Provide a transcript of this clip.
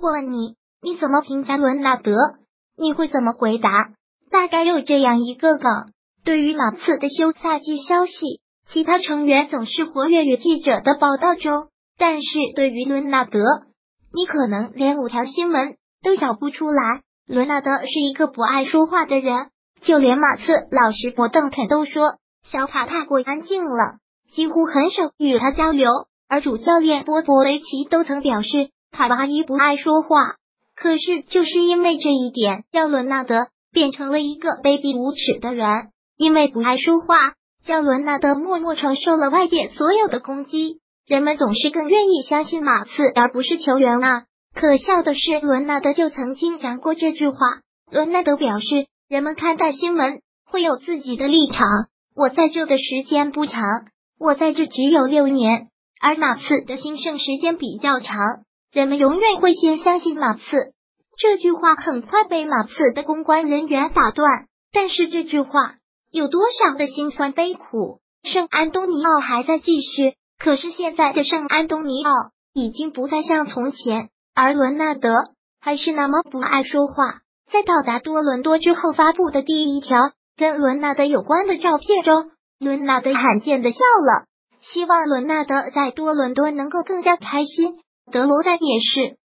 果问你，你怎么评价伦纳德？你会怎么回答？大概有这样一个梗：对于马刺的休赛季消息，其他成员总是活跃于记者的报道中，但是对于伦纳德，你可能连5条新闻都找不出来。伦纳德是一个不爱说话的人，就连马刺老师伯邓肯都说小卡太过安静了，几乎很少与他交流。而主教练波波维奇都曾表示卡哇伊不爱说话，可是就是因为这一点，让伦纳德变成了一个卑鄙无耻的人。因为不爱说话，让伦纳德默默承受了外界所有的攻击。人们总是更愿意相信马刺而不是球员啊。可笑的是，伦纳德就曾经讲过这句话。伦纳德表示，人们看待新闻会有自己的立场，我在这的时间不长，我在这只有6年，而马刺的兴盛时间比较长，人们永远会先相信马刺。这句话很快被马刺的公关人员打断，但是这句话有多少的辛酸悲苦？圣安东尼奥还在继续，可是现在的圣安东尼奥已经不再像从前，而伦纳德还是那么不爱说话。在到达多伦多之后发布的第一条跟伦纳德有关的照片中，伦纳德罕见的笑了，希望伦纳德在多伦多能够更加开心。德罗赞也是